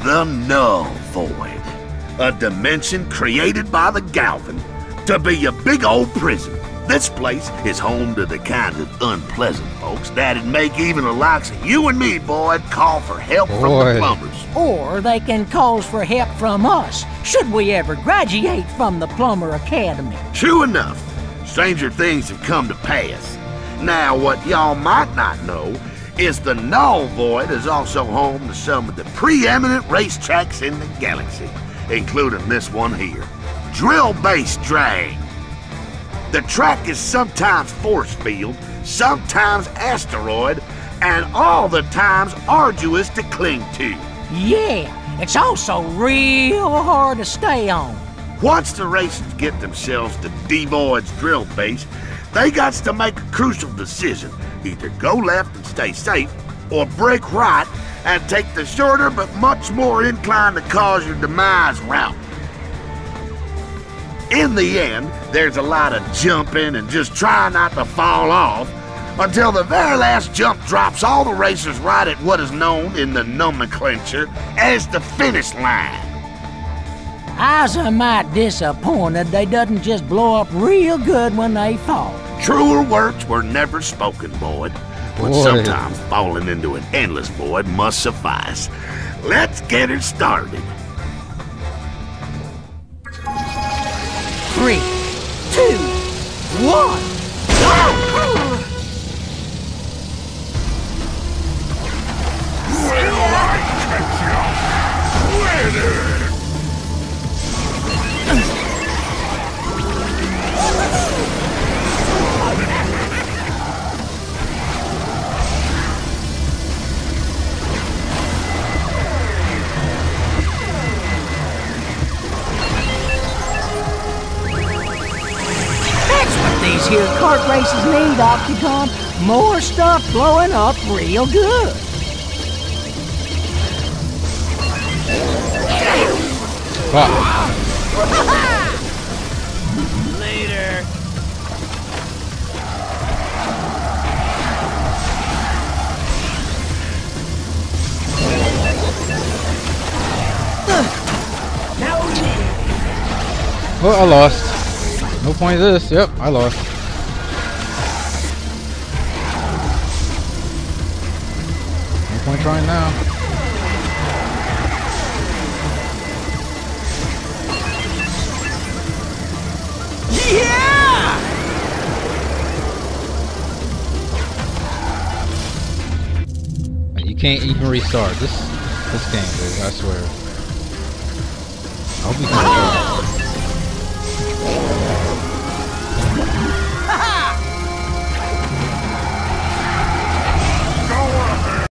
The Null Void. A dimension created by the Galvin to be a big old prison. This place is home to the kind of unpleasant folks that'd make even the likes of you and me, Boyd, call for help from the plumbers. Or they can call for help from us, should we ever graduate from the Plumber Academy. True enough. Stranger things have come to pass. Now, what y'all might not know is the Null Void is also home to some of the preeminent racetracks in the galaxy, including this one here, Drill Base Drag. The track is sometimes force field, sometimes asteroid, and all the times arduous to cling to. Yeah, it's also real hard to stay on. Once the racers get themselves to D-Void's drill base, they got to make a crucial decision. Either go left and stay safe, or break right and take the shorter but much more inclined to cause your demise route. In the end, there's a lot of jumping and just trying not to fall off until the very last jump drops all the racers right at what is known in the nomenclature as the finish line. I's a mite disappointed they doesn't just blow up real good when they fall. Truer words were never spoken, Boyd. But sometimes falling into an endless void must suffice. Let's get it started. 3, 2, 1, go! Will I catch ya? Winner! These here kart races need, Octagon. More stuff blowing up real good. Later. Well, I lost. No point to this. Yep, I lost. No point trying now. Yeah! You can't even restart this game, dude. I swear. I hope you can restart.